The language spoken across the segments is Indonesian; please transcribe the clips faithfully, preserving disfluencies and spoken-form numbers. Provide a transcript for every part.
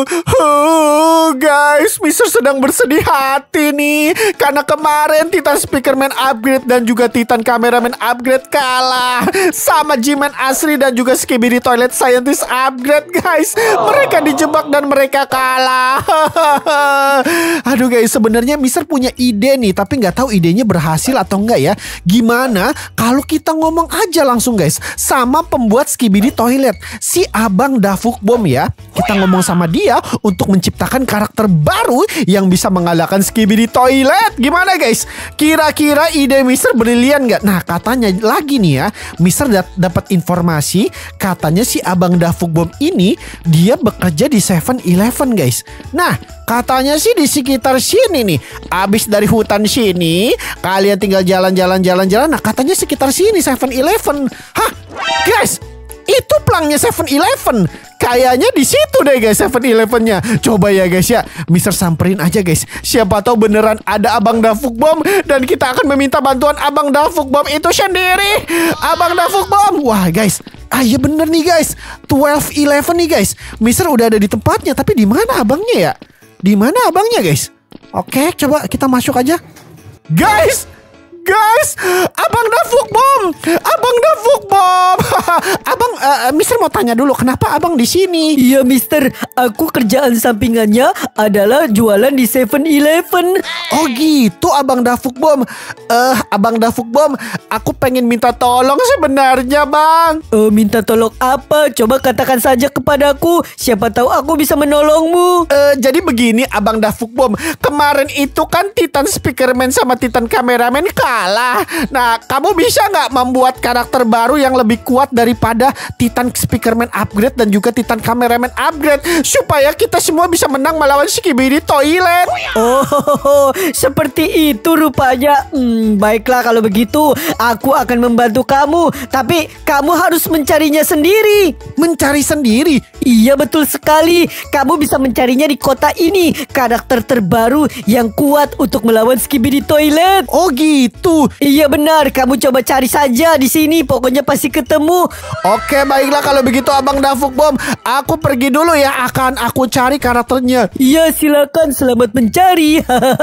Huh, guys, Mister sedang bersedih hati nih karena kemarin Titan Speakerman upgrade dan juga Titan Cameraman upgrade kalah sama G-Man Asri dan juga Skibidi Toilet Scientist upgrade, guys. Mereka dijebak dan mereka kalah. Aduh guys, sebenarnya Mister punya ide nih, tapi nggak tahu idenya berhasil atau enggak ya. Gimana kalau kita ngomong aja langsung guys sama pembuat Skibidi Toilet, si Abang Dafuk Bom ya. Kita ngomong sama dia untuk menciptakan karakter baru yang bisa mengalahkan Skibidi Toilet. Gimana guys? Kira-kira ide Mister brilian nggak? Nah, katanya lagi nih ya, Mister dapat informasi katanya si Abang Dafuk Bom ini dia bekerja di seven eleven guys. Nah, katanya sih di sekitar sini nih. Abis dari hutan sini, kalian tinggal jalan-jalan jalan-jalan. Nah, katanya sekitar sini seven eleven. Hah? Guys, itu pelangnya seven eleven. Kayaknya di situ deh guys seven eleven-nya. Coba ya guys ya, Mister samperin aja guys. Siapa tahu beneran ada Abang Dafuk Bom dan kita akan meminta bantuan Abang Dafuk Bom itu sendiri. Abang Dafuk Bom. Wah guys, ah iya bener nih guys, twelve eleven nih guys. Mister udah ada di tempatnya, tapi di mana abangnya ya? Di mana abangnya guys? Oke, coba kita masuk aja. Guys, guys, Abang Dafuk Bom, Abang Dafuk Bom. Abang, uh, Mister mau tanya dulu, kenapa Abang di sini? Iya Mister, aku kerjaan sampingannya adalah jualan di seven eleven. Oh gitu, Abang Dafuk Bom. Eh, Abang Dafuk Bom, aku pengen minta tolong sebenarnya, Bang. Uh, minta tolong apa? Coba katakan saja kepadaku. Siapa tahu aku bisa menolongmu. Eh, jadi begini, Abang Dafuk Bom. Kemarin itu kan Titan Speakerman sama Titan Cameraman kalah. Nah, kamu bisa nggak membuat karakter baru yang lebih kuat daripada Titan Speakerman upgrade dan juga Titan Cameraman upgrade supaya kita semua bisa menang melawan Skibidi Toilet? Oh, seperti itu rupanya. Hmm, baiklah kalau begitu, aku akan membantu kamu. Tapi kamu harus mencarinya sendiri. Mencari sendiri? Iya betul sekali. Kamu bisa mencarinya di kota ini. Karakter terbaru yang kuat untuk melawan Skibidi Toilet. Oh gitu. Iya benar. Kamu coba cari saja di sini. Pokoknya pasti ketemu. Oke, baiklah kalau begitu Abang Dafuk Bom. Aku pergi dulu ya. Akan aku cari karakternya. Iya silakan. Selamat mencari.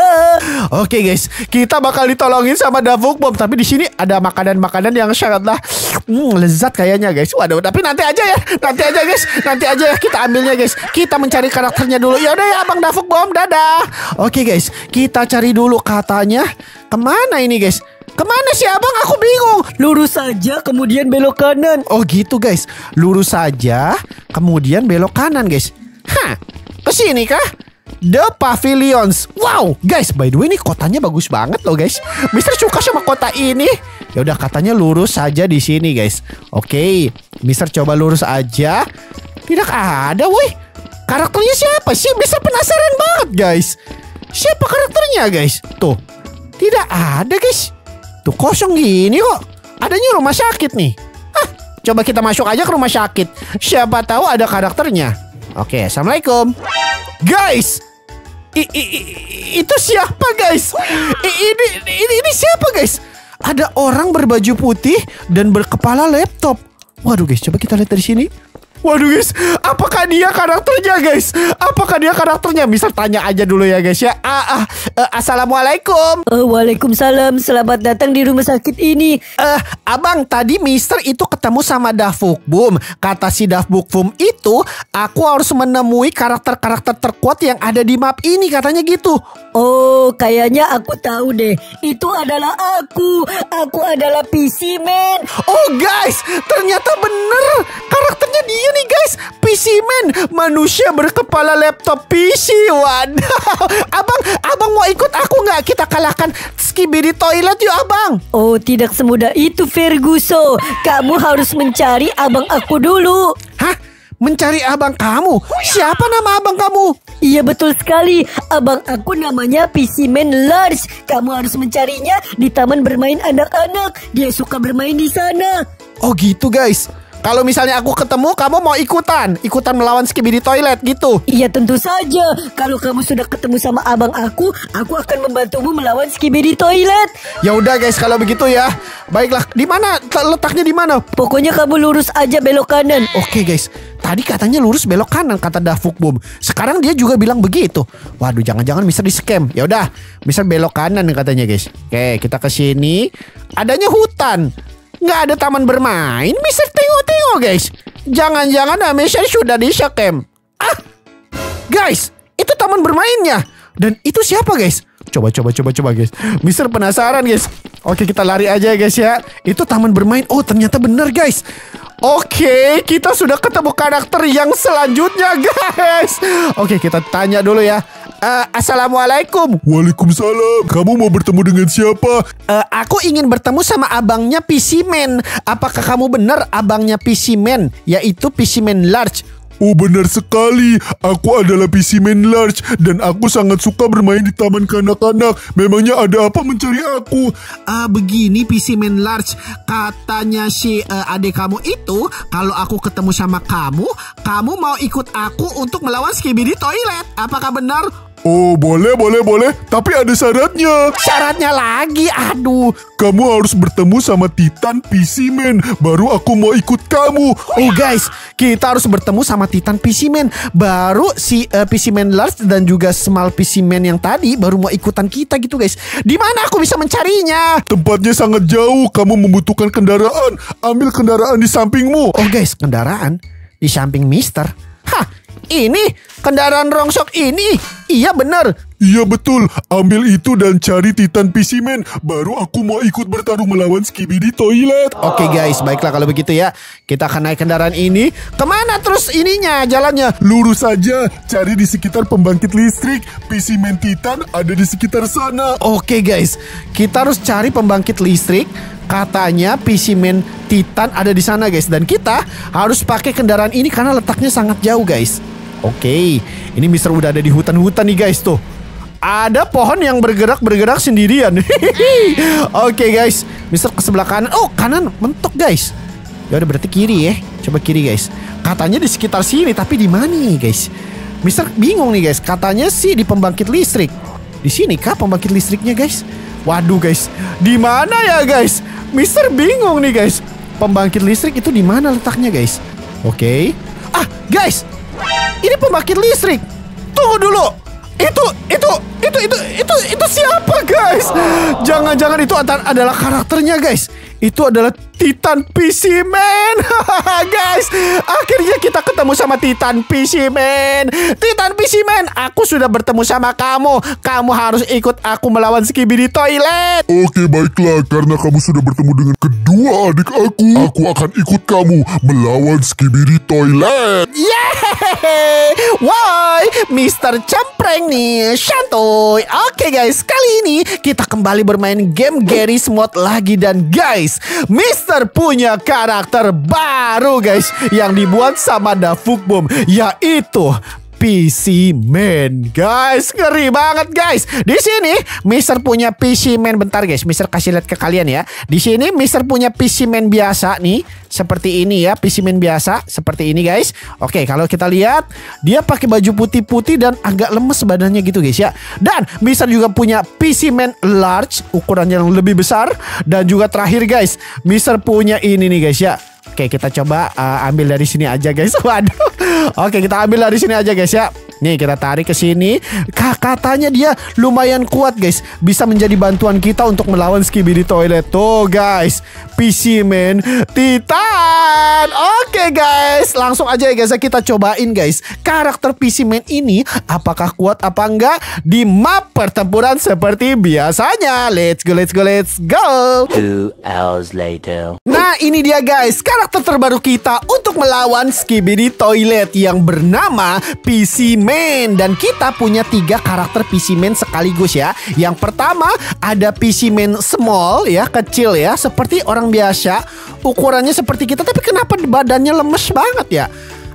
Oke guys, kita bakal ditolongin sama Dafuk Bom. Tapi di sini ada makanan-makanan yang sangatlah hmm, lezat kayaknya guys. Waduh, tapi nanti aja ya. Nanti aja guys. Nanti aja ya kita ambilnya guys. Kita mencari karakternya dulu. Yaudah ya Abang Dafuk Bom. Dadah. Oke guys, kita cari dulu katanya. Kemana ini guys? Kemana sih abang? Aku bingung. Lurus saja kemudian belok kanan. Oh gitu guys. Lurus saja kemudian belok kanan guys. Hah, kesini kah? The Pavilions. Wow guys, by the way ini kotanya bagus banget loh guys. Mister suka sama kota ini. Ya udah katanya lurus saja di sini guys. Oke, Mister coba lurus aja. Tidak ada woi. Karakternya siapa sih? Mister penasaran banget guys. Siapa karakternya guys? Tuh, tidak ada guys. Tuh kosong gini kok. Adanya rumah sakit nih. Hah, coba kita masuk aja ke rumah sakit. Siapa tahu ada karakternya. Oke, assalamualaikum. Guys, I, I, I, itu siapa guys? I, ini, ini ini siapa guys? Ada orang berbaju putih dan berkepala laptop. Waduh guys, coba kita lihat dari sini. Waduh guys, apakah dia karakternya guys? Apakah dia karakternya? Bisa tanya aja dulu ya guys ya. Ah, ah, uh, Assalamualaikum. uh, Waalaikumsalam. Selamat datang di rumah sakit ini. uh, Abang, tadi Mister itu ketemu sama Dafuk Bom. Kata si Dafuk Bom itu, aku harus menemui karakter-karakter terkuat yang ada di map ini. Katanya gitu. Oh, kayaknya aku tahu deh. Itu adalah aku. Aku adalah P C Man. Oh guys, ternyata bener. Karakternya dia nih guys, P C Man, manusia berkepala laptop P C. Waduh, abang, abang mau ikut aku nggak? Kita kalahkan Skibidi Toilet yuk abang. Oh, tidak semudah itu Ferguson. Kamu harus mencari abang aku dulu. Hah? Mencari abang kamu? Siapa nama abang kamu? Iya betul sekali. Abang aku namanya P C Man Large. Kamu harus mencarinya di taman bermain anak-anak. Dia suka bermain di sana. Oh gitu guys. Kalau misalnya aku ketemu, kamu mau ikutan? Ikutan melawan Skibidi Toilet gitu? Iya tentu saja. Kalau kamu sudah ketemu sama abang aku, aku akan membantumu melawan Skibidi Toilet. Ya udah guys, kalau begitu ya. Baiklah, di mana letaknya di mana? Pokoknya kamu lurus aja belok kanan. Oke guys, tadi katanya lurus belok kanan kata Dafuk Boom. Sekarang dia juga bilang begitu. Waduh, jangan-jangan Mister di scam. Ya udah, Mister belok kanan katanya guys. Oke, kita ke sini. Adanya hutan. Nggak ada taman bermain. Mister tengok-tengok guys. Jangan-jangan Mister sudah di scam. Ah, guys, itu taman bermainnya. Dan itu siapa guys? Coba, coba, coba, coba guys. Mister penasaran guys. Oke, kita lari aja guys ya. Itu taman bermain. Oh, ternyata benar guys. Oke, kita sudah ketemu karakter yang selanjutnya guys. Oke, kita tanya dulu ya. Uh, Assalamualaikum. Waalaikumsalam. Kamu mau bertemu dengan siapa? Uh, aku ingin bertemu sama abangnya P C Man. Apakah kamu benar abangnya P C Man? Yaitu P C Man Large. Oh, benar sekali. Aku adalah P C Man Large dan aku sangat suka bermain di taman kanak-kanak. Memangnya ada apa mencari aku? Uh, begini P C Man Large, katanya si uh, adik kamu itu kalau aku ketemu sama kamu, kamu mau ikut aku untuk melawan Skibidi Toilet. Apakah benar? Oh, boleh, boleh, boleh. Tapi ada syaratnya. Syaratnya lagi, aduh. Kamu harus bertemu sama Titan P C Man, baru aku mau ikut kamu. Oh guys, kita harus bertemu sama Titan P C Man, baru si uh, P C Man Large dan juga Small P C Man yang tadi baru mau ikutan kita gitu guys. Di mana aku bisa mencarinya? Tempatnya sangat jauh. Kamu membutuhkan kendaraan. Ambil kendaraan di sampingmu. Oh guys, kendaraan di samping Mister. Hah, ini kendaraan rongsok ini. Iya benar. Iya betul. Ambil itu dan cari Titan P C Man, baru aku mau ikut bertarung melawan Skibidi Toilet. Oke guys, baiklah kalau begitu ya. Kita akan naik kendaraan ini. Kemana terus ininya jalannya? Lurus saja. Cari di sekitar pembangkit listrik. P C Man Titan ada di sekitar sana. Oke guys, kita harus cari pembangkit listrik. Katanya P C Man Titan ada di sana guys. Dan kita harus pakai kendaraan ini karena letaknya sangat jauh guys. Oke, ini Mister udah ada di hutan-hutan nih guys tuh. Ada pohon yang bergerak-bergerak sendirian. Oke guys, Mister ke sebelah kanan. Oh, kanan mentok guys. Ya udah berarti kiri ya. Coba kiri guys. Katanya di sekitar sini, tapi di mana nih guys? Mister bingung nih guys. Katanya sih di pembangkit listrik. Di sini kah pembangkit listriknya guys? Waduh guys, di mana ya guys? Mister bingung nih guys. Pembangkit listrik itu di mana letaknya guys? Oke. Ah, guys. Ini pembangkit listrik. Tunggu dulu. Itu, itu, itu, itu, itu, itu siapa guys? Jangan-jangan itu adalah karakternya guys. Itu adalah Titan P C Man. Guys, akhirnya kita ketemu sama Titan P C Man. Titan P C Man, aku sudah bertemu sama kamu. Kamu harus ikut aku melawan Skibidi Toilet. Oke, baiklah. Karena kamu sudah bertemu dengan kedua adik aku, aku akan ikut kamu melawan Skibidi Toilet. Yeay. Woi, Mister Cempreng nih, santuy. Oke guys, kali ini kita kembali bermain game Garry's Mod lagi. Dan guys, Mister punya karakter baru guys, yang dibuat sama Dafuk Boom, yaitu P C Man. Guys, ngeri banget guys. Di sini Mister punya P C Man. Bentar guys, Mister kasih lihat ke kalian ya. Di sini Mister punya P C Man biasa nih, seperti ini ya, P C Man biasa seperti ini guys. Oke, kalau kita lihat dia pakai baju putih-putih dan agak lemes badannya gitu guys ya. Dan Mister juga punya P C Man Large, ukurannya yang lebih besar. Dan juga terakhir guys, Mister punya ini nih guys ya. Oke, kita coba uh, ambil dari sini aja guys. Waduh. Oke, kita ambil dari sini aja guys ya. Nih, kita tarik ke sini. Katanya dia lumayan kuat guys, bisa menjadi bantuan kita untuk melawan Skibidi Toilet. Tuh guys, P C Man Titan. Oke guys, langsung aja ya guys, kita cobain guys karakter P C Man ini apakah kuat apa enggak di map pertempuran seperti biasanya. Let's go, let's go, let's go. Two hours later. Nah, ini dia guys, karakter terbaru kita untuk melawan Skibidi Toilet yang bernama P C Man. Dan kita punya tiga karakter P C Man sekaligus ya. Yang pertama ada P C Man small ya, kecil ya, seperti orang biasa, ukurannya seperti kita, tapi kenapa badannya lemes banget ya?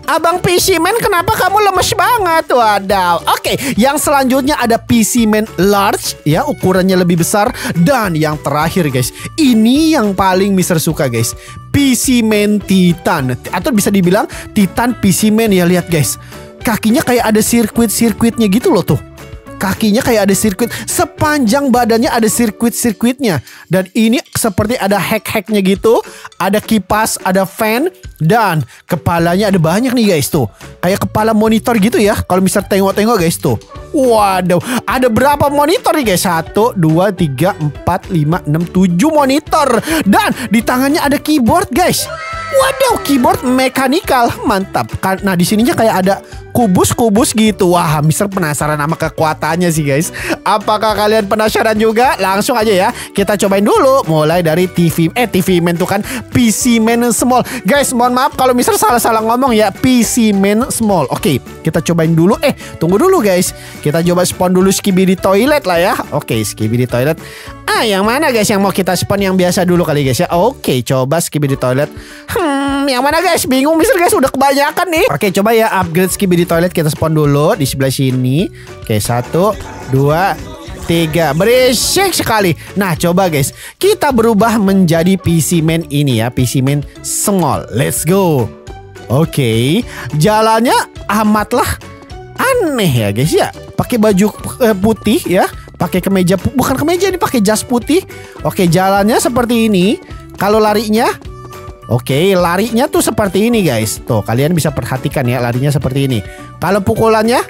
Abang P C Man, kenapa kamu lemes banget? Wadaw. Oke, yang selanjutnya ada P C Man Large, ya, ukurannya lebih besar. Dan yang terakhir guys, ini yang paling Mister suka guys, P C Man Titan, atau bisa dibilang Titan P C Man ya. Lihat guys, kakinya kayak ada sirkuit-sirkuitnya gitu loh tuh. Kakinya kayak ada sirkuit, sepanjang badannya ada sirkuit-sirkuitnya. Dan ini seperti ada hack-hacknya gitu. Ada kipas, ada fan, dan kepalanya ada banyak nih guys tuh. Kayak kepala monitor gitu ya. Kalau misal tengok-tengok guys tuh. Waduh, ada berapa monitor nih guys? Satu, dua, tiga, empat, lima, enam, tujuh monitor. Dan di tangannya ada keyboard guys. Waduh, keyboard mechanical, mantap. Nah di sininya kayak ada kubus-kubus gitu. Wah, Mister penasaran sama kekuatannya sih guys. Apakah kalian penasaran juga? Langsung aja ya, kita cobain dulu. Mulai dari T V, eh T V Man tuh kan P C Man Small. Guys, mohon maaf kalau Mister salah-salah ngomong ya, P C Man Small. Oke, kita cobain dulu. Eh, tunggu dulu guys. Kita coba spawn dulu Skibidi Toilet lah ya. Oke, Skibidi Toilet. Ah, yang mana guys yang mau kita spawn? Yang biasa dulu kali guys ya. Oke, coba Skibidi Toilet. Hmm, yang mana guys? Bingung Mister guys, udah kebanyakan nih. Oke, coba ya upgrade Skibidi Toilet. Kita spawn dulu di sebelah sini. Oke, satu, dua, tiga. Berisik sekali. Nah, coba guys, kita berubah menjadi P C Man ini ya, P C Man Small. Let's go. Oke, jalannya amatlah aneh ya guys ya. Pakai baju eh, putih ya. Pakai kemeja, bukan kemeja ini, pakai jas putih. Oke, jalannya seperti ini. Kalau larinya, oke, larinya tuh seperti ini guys. Tuh, kalian bisa perhatikan ya, larinya seperti ini. Kalau pukulannya,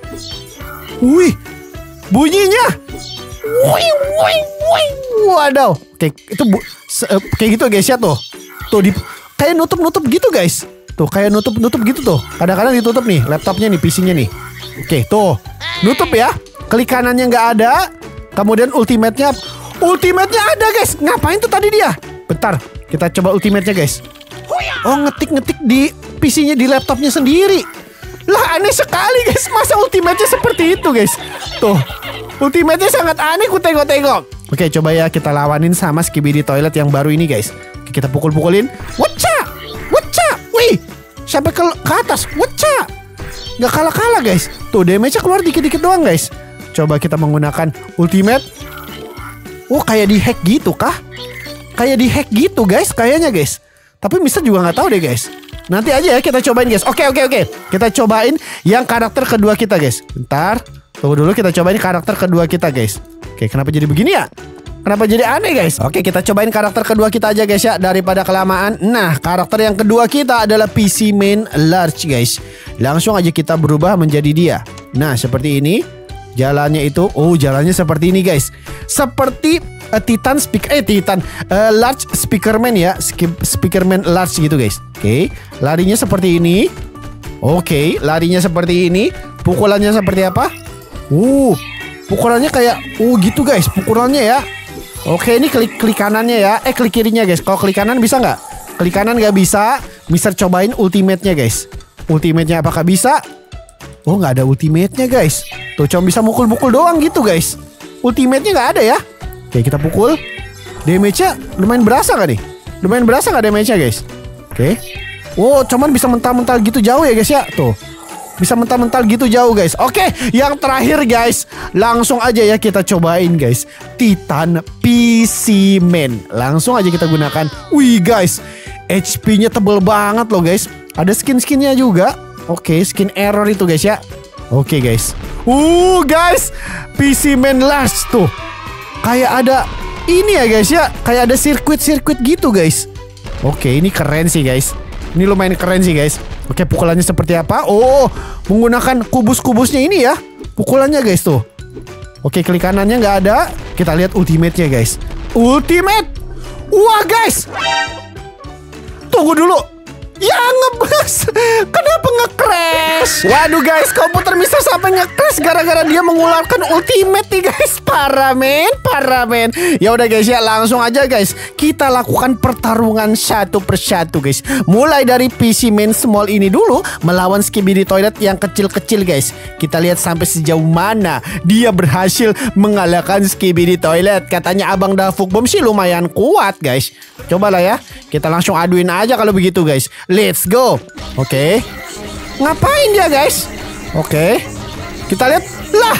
wih, bunyinya, wih, wih, wih, waduh. Oke, itu bu, se, kayak gitu guys ya tuh. Tuh, di, kayak nutup-nutup gitu guys. Tuh, kayak nutup-nutup gitu tuh. Kadang-kadang ditutup nih, laptopnya nih, P C-nya nih. Oke, tuh, nutup ya. Klik kanannya nggak ada. Kemudian ultimate-nya, ultimate-nya ada guys. Ngapain tuh tadi dia? Bentar, kita coba ultimate-nya guys. Oh, ngetik-ngetik di P C-nya, di laptopnya sendiri. Lah, aneh sekali guys. Masa ultimate-nya seperti itu guys? Tuh, ultimate-nya sangat aneh, ku tengok-tengok. Oke, coba ya kita lawanin sama Skibidi Toilet yang baru ini guys. Oke, kita pukul-pukulin. Waca, waca, wih, sampai ke, ke atas. Waca, nggak kalah-kalah guys. Tuh, damage-nya keluar dikit-dikit doang guys. Coba kita menggunakan ultimate. Oh, kayak di hack gitu kah? Kayak di hack gitu guys, kayaknya guys. Tapi Mister juga nggak tahu deh guys. Nanti aja ya kita cobain guys. Oke oke oke. Kita cobain yang karakter kedua kita guys. Bentar. Tunggu dulu, kita cobain karakter kedua kita guys. Oke, kenapa jadi begini ya? Kenapa jadi aneh guys? Oke, kita cobain karakter kedua kita aja guys ya, daripada kelamaan. Nah, karakter yang kedua kita adalah P C Man Large guys. Langsung aja kita berubah menjadi dia. Nah, seperti ini. Jalannya itu, oh jalannya seperti ini guys. Seperti uh, Titan speak, eh Titan uh, Large Speakerman ya, Speakerman Large gitu guys. Oke, okay. Larinya seperti ini. Oke, okay. Larinya seperti ini. Pukulannya seperti apa? Uh, pukulannya kayak, uh gitu guys, pukulannya ya. Oke, okay, ini klik klik kanannya ya, eh klik kirinya guys. Kalau klik kanan bisa nggak? Klik kanan nggak bisa. Mister cobain ultimate-nya guys. Ultimate-nya apakah bisa? Oh, nggak ada ultimate-nya guys. Tuh, cuma bisa mukul-mukul doang gitu guys. Ultimate-nya nggak ada ya. Oke, kita pukul. Damage-nya lumayan berasa nggak nih? Lumayan berasa nggak damage-nya guys? Oke. Oh, cuman bisa mental-mental gitu jauh ya guys ya. Tuh, bisa mental-mental gitu jauh guys. Oke, yang terakhir guys, langsung aja ya kita cobain guys, Titan P C Man. Langsung aja kita gunakan. Wih guys, H P-nya tebel banget loh guys. Ada skin-skinnya juga. Oke, skin error itu guys ya. Oke guys. Uh guys, P C Man Large tuh. Kayak ada ini ya guys ya. Kayak ada sirkuit-sirkuit gitu guys. Oke, ini keren sih guys. Ini lumayan keren sih guys. Oke, pukulannya seperti apa? Oh, menggunakan kubus-kubusnya ini ya. Pukulannya guys tuh. Oke, klik kanannya nggak ada. Kita lihat ultimate-nya guys. Ultimate. Wah guys. Tunggu dulu. Ya ngebas. Kenapa nge-crash? Waduh guys, komputer Mister sampai nge-crash gara-gara dia mengeluarkan ultimate nih guys. Parah men, parah men. Ya udah guys ya, langsung aja guys. Kita lakukan pertarungan satu persatu guys. Mulai dari P C Man Small ini dulu melawan Skibidi Toilet yang kecil-kecil guys. Kita lihat sampai sejauh mana dia berhasil mengalahkan Skibidi Toilet. Katanya Abang Dafuk Bom sih lumayan kuat guys. Cobalah ya, kita langsung aduin aja kalau begitu guys. Let's go. Oke. Ngapain dia guys? Oke, kita lihat. Lah,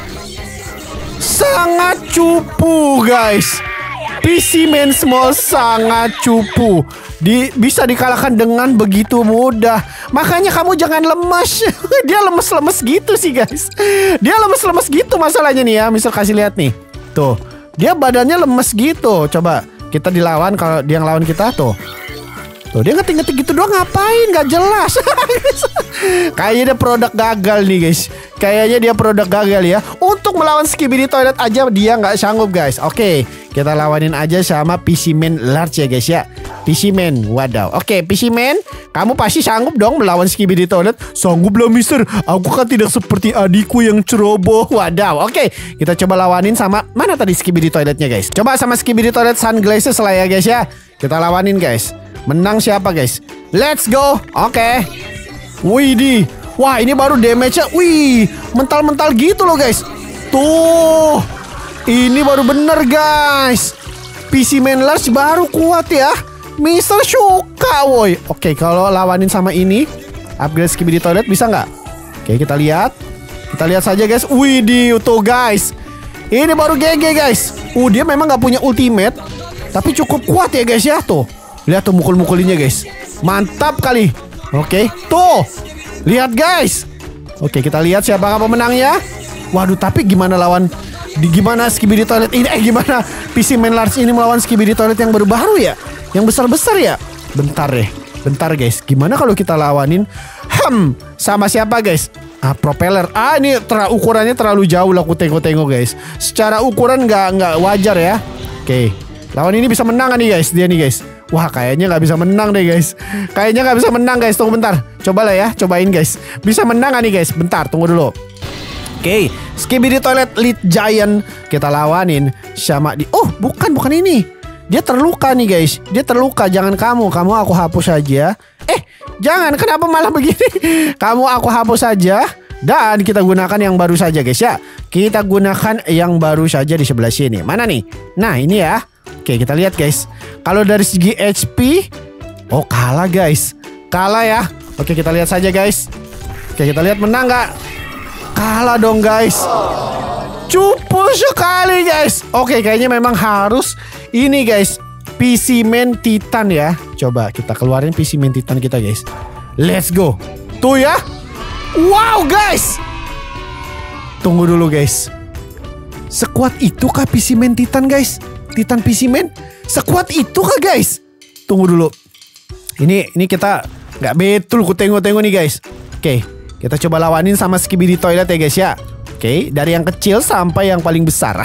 sangat cupu guys. P C Man Small sangat cupu. Di, bisa dikalahkan dengan begitu mudah. Makanya kamu jangan lemas. Dia lemes-lemes gitu sih guys. Dia lemes-lemes gitu masalahnya nih ya. Mister kasih lihat nih. Tuh, dia badannya lemes gitu. Coba kita dilawan, kalau dia ngelawan kita tuh. Tuh dia ngetik-ngetik gitu doang, ngapain? Gak jelas. Kayaknya dia produk gagal nih guys. Kayaknya dia produk gagal ya. Untuk melawan Skibidi Toilet aja dia nggak sanggup guys. Oke, kita lawanin aja sama P C Man Large ya guys ya. P C Man, wadaw. Oke, P C Man, kamu pasti sanggup dong melawan Skibidi Toilet. Sanggup lah mister. Aku kan tidak seperti adikku yang ceroboh. Wadaw. Oke, kita coba lawanin sama mana tadi Skibidi Toiletnya guys. Coba sama Skibidi Toilet Sunglasses lah ya guys ya. Kita lawanin guys. Menang siapa guys? Let's go. Oke. Widih. Wah, ini baru damage-nya. Wih, mental-mental gitu loh guys. Tuh, ini baru bener guys. P C Man Large baru kuat ya. Mister suka woi. Oke, kalau lawanin sama ini, upgrade Skibidi Toilet bisa nggak? Oke, kita lihat. Kita lihat saja guys. Widih, tuh guys. Ini baru G G guys. Uh, dia memang nggak punya ultimate, tapi cukup kuat ya guys ya. Tuh, lihat tuh mukul-mukulinnya guys. Mantap kali. Oke, tuh. Lihat guys. Oke, kita lihat siapa pemenangnya. Waduh, tapi gimana lawan di gimana Skibidi Toilet ini? Eh, gimana P C Man Large ini melawan Skibidi Toilet yang baru-baru ya? Yang besar-besar ya? Bentar deh. Bentar guys. Gimana kalau kita lawanin hmm, sama siapa guys? Ah, propeller. Ah, ini ter ukurannya terlalu jauh lah aku tengok-tengok guys. Secara ukuran nggak nggak wajar ya. Oke. Lawan ini bisa menang kan nih guys? Dia nih guys. Wah, kayaknya nggak bisa menang deh guys. Kayaknya nggak bisa menang guys. Tunggu bentar. Coba lah ya, cobain guys. Bisa menang gak nih guys? Bentar, tunggu dulu. Oke, Skibidi Toilet Lead Giant kita lawanin sama di. Oh, bukan, bukan ini. Dia terluka nih guys. Dia terluka. Jangan kamu, kamu aku hapus saja. Eh, jangan. Kenapa malah begini? Kamu aku hapus saja. Dan kita gunakan yang baru saja guys ya. Kita gunakan yang baru saja di sebelah sini. Mana nih? Nah, ini ya. Oke, kita lihat guys. Kalau dari segi H P, oh kalah guys. Kalah ya. Oke, kita lihat saja guys. Oke, kita lihat menang nggak? Kalah dong guys. Cupu sekali guys. Oke, kayaknya memang harus ini guys. P C Man Titan ya. Coba kita keluarin P C Man Titan kita guys. Let's go. Tuh ya. Wow guys. Tunggu dulu guys. Sekuat itu kah P C Man Titan guys? Titan P C Man? Sekuat itu kah guys? Tunggu dulu. Ini ini kita nggak betul ku tengok-tengok nih guys. Oke, kita coba lawanin sama Skibidi Toilet ya guys ya. Oke, dari yang kecil sampai yang paling besar.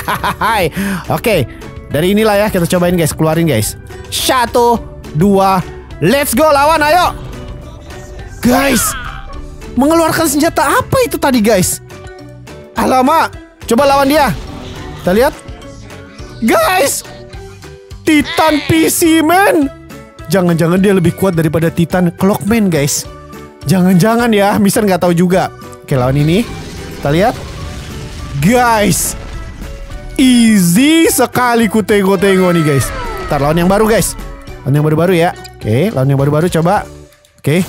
Oke, dari inilah ya kita cobain guys, keluarin guys. Satu, dua, let's go lawan, ayo. Guys, mengeluarkan senjata apa itu tadi guys? Alamak, coba lawan dia. Kita lihat. Guys, Titan P C Man. Jangan-jangan dia lebih kuat daripada Titan Clockman guys. Jangan-jangan ya, Mister nggak tahu juga. Oke, lawan ini. Kita lihat. Guys, easy sekali ku tengok-tengok nih guys. Ntar lawan yang baru guys. Lawan yang baru-baru ya. Oke, lawan yang baru-baru coba. Oke.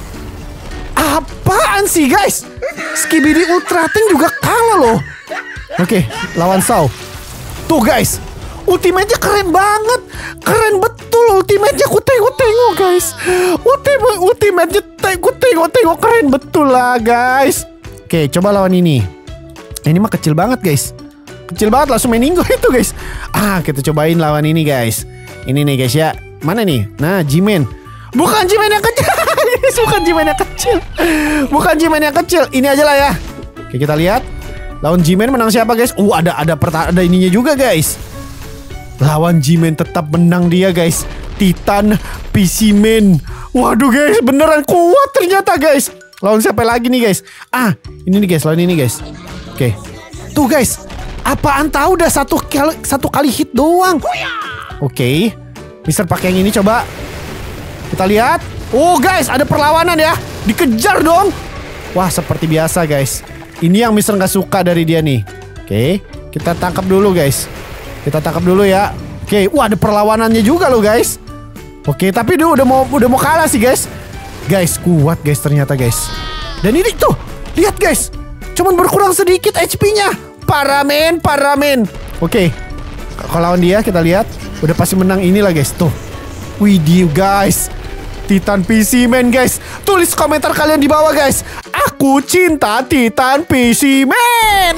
Apaan sih guys? Skibidi Ultra Tank juga kalah loh. Oke, lawan Saw. Tuh guys, ultimate-nya keren banget. Keren betul ultimate-nya. Ku tengok-tengok guys. Ultimate ultimate-nya ku tengok-tengok keren betul lah guys. Oke, coba lawan ini. Ini mah kecil banget guys. Kecil banget, langsung meninggo itu guys. Ah, kita cobain lawan ini guys. Ini nih guys ya. Mana nih? Nah, G-Man. Bukan G-Man yang kecil. Bukan G-Man yang kecil. Bukan G-Man yang kecil. Ini aja lah ya. Oke, kita lihat. Lawan G-Man menang siapa guys? Uh, ada ada perta ada ininya juga guys. Lawan G-Man tetap menang dia guys. Titan P C Man. Waduh guys, beneran kuat ternyata guys. Lawan siapa lagi nih guys? Ah, ini nih guys, lawan ini guys. Oke. Tuh guys, apaan tahu udah satu kali satu kali hit doang. Oke. Mister pakai yang ini coba. Kita lihat. Oh guys, ada perlawanan ya. Dikejar dong. Wah, seperti biasa guys. Ini yang Mister nggak suka dari dia nih. Oke, kita tangkap dulu guys. Kita tangkap dulu ya. Oke, wah ada perlawanannya juga loh guys. Oke, tapi dia udah mau udah mau kalah sih guys. Guys, kuat guys ternyata guys. Dan ini tuh, lihat guys, cuman berkurang sedikit H P-nya. Parah men, parah men. Oke, kalau lawan dia kita lihat udah pasti menang inilah guys. Tuh, widih guys, Titan P C Man guys. Tulis komentar kalian di bawah guys. Aku cinta Titan P C Man.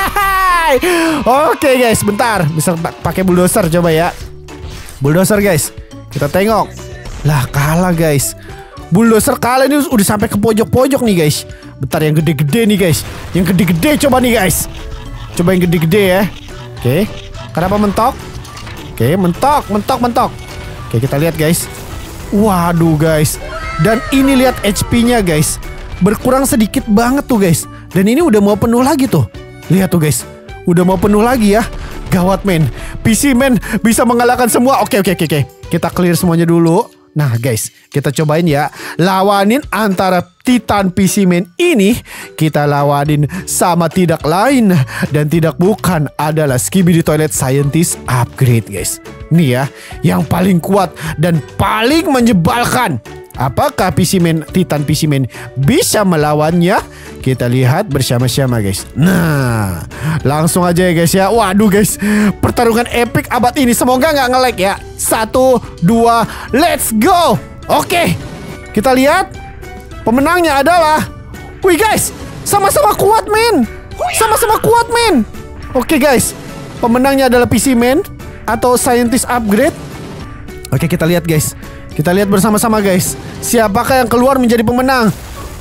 Oke guys, bentar. Bisa pakai bulldozer coba ya. Bulldozer guys. Kita tengok. Lah kalah guys. Bulldozer kalah ini udah sampai ke pojok-pojok nih guys. Bentar yang gede-gede nih guys. Yang gede-gede coba nih guys. Coba yang gede-gede ya. Oke. Kenapa mentok? Oke, mentok, mentok, mentok. Oke, kita lihat guys. Waduh guys. Dan ini lihat H P-nya guys. Berkurang sedikit banget tuh guys. Dan ini udah mau penuh lagi tuh. Lihat tuh guys. Udah mau penuh lagi ya. Gawat men. P C Man bisa mengalahkan semua. Oke oke oke oke. Kita clear semuanya dulu. Nah guys, kita cobain ya. Lawanin antara Titan P C Man ini. Kita lawanin sama tidak lain dan tidak bukan adalah Skibidi Toilet Scientist Upgrade guys. Nih ya, yang paling kuat dan paling menyebalkan. Apakah P C Man, Titan P C Man bisa melawannya? Kita lihat bersama-sama guys. Nah, langsung aja ya guys ya. Waduh guys, pertarungan epic abad ini. Semoga nggak nge-lag ya. Satu, dua, let's go. Oke, kita lihat pemenangnya adalah, wih guys, sama-sama kuat men. Sama-sama kuat men. Oke guys, pemenangnya adalah P C Man atau Scientist Upgrade. Oke, kita lihat guys. Kita lihat bersama-sama guys. Siapakah yang keluar menjadi pemenang?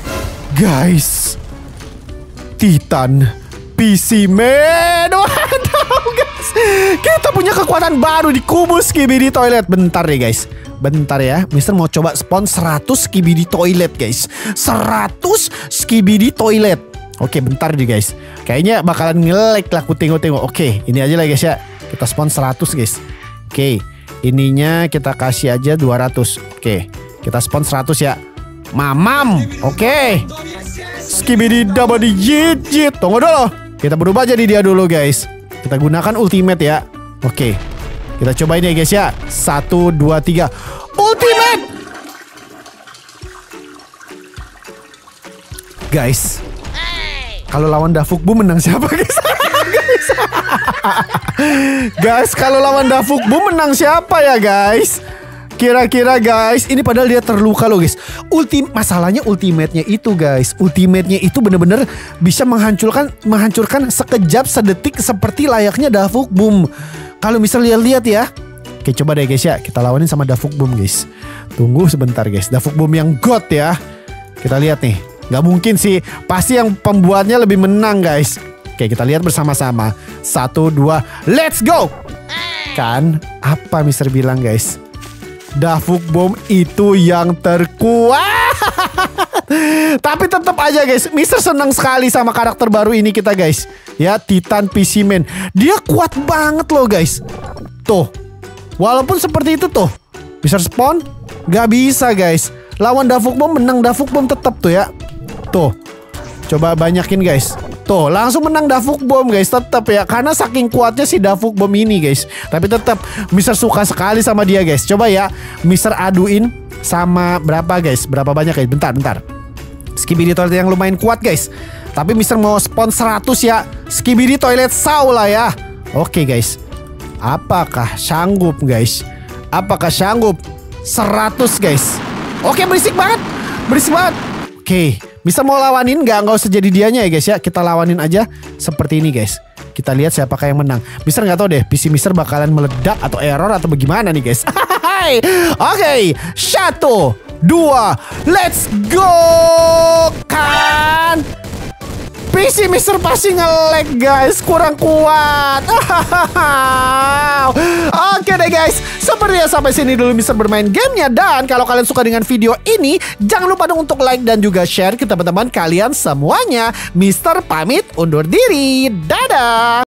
Guys, Titan P C Man. Waduh guys, kita punya kekuatan baru di kubu Skibidi Toilet. Bentar deh guys. Bentar ya, Mister mau coba spawn seratus Skibidi Toilet guys. seratus Skibidi Toilet. Oke, bentar deh guys. Kayaknya bakalan nge-lag lah, aku tengok-tengok. Oke, ini aja lah guys ya. Kita spawn seratus guys. Oke, ininya kita kasih aja dua ratus. Oke, kita spawn seratus ya. Mamam. Oke, Skibidi double digit. Tunggu dulu. Kita berubah jadi dia dulu guys. Kita gunakan ultimate ya. Oke, kita cobain ya guys ya. Satu, dua, tiga. Ultimate. Guys, kalau lawan Dafukbu menang siapa guys? Guys, guys, kalau lawan Dafukbu menang siapa ya guys? Kira-kira guys, ini padahal dia terluka loh guys. Ultim, masalahnya ultimate-nya itu guys. Ultimate-nya itu bener-bener bisa menghancurkan menghancurkan sekejap sedetik seperti layaknya Dafukbu. Kalau misalnya lihat ya. Oke, coba deh guys ya, kita lawanin sama Dafukbu guys. Tunggu sebentar guys. Dafukbu yang God ya. Kita lihat nih. Gak mungkin sih, pasti yang pembuatnya lebih menang guys. Oke, kita lihat bersama-sama. Satu, dua, let's go. Kan, apa Mister bilang guys? Dafukbu itu yang terkuat. Tapi tetap aja guys, Mister senang sekali sama karakter baru ini kita guys. Ya, Titan P C Man. Dia kuat banget loh guys. Tuh, walaupun seperti itu tuh, Mister spawn gak bisa guys. Lawan Dafukbu menang Dafukbu tetap tuh ya. Tuh, coba banyakin guys. Tuh, langsung menang Dafukbu guys. Tetap ya, karena saking kuatnya si Dafukbu ini guys. Tapi tetap Mister suka sekali sama dia guys. Coba ya, Mister aduin sama berapa guys? Berapa banyak guys? Bentar, bentar. Skibidi Toilet yang lumayan kuat guys. Tapi Mister mau spawn seratus ya. Skibidi Toilet Saw lah ya. Oke guys, apakah sanggup guys? Apakah sanggup seratus guys? Oke, berisik banget. Berisik banget. Oke, Mister mau lawanin nggak? Nggak usah jadi dianya ya guys ya. Kita lawanin aja seperti ini guys. Kita lihat siapakah yang menang. Mister nggak tahu deh, P C Mister bakalan meledak atau error atau bagaimana nih guys. Oke, satu, dua, let's go. Kan P C Mister pasti nge-lag guys, kurang kuat. Oke deh guys, sepertinya sampai sini dulu Mister bermain gamenya. Dan kalau kalian suka dengan video ini, jangan lupa dong untuk like dan juga share ke teman-teman kalian semuanya. Mister pamit undur diri, dadah.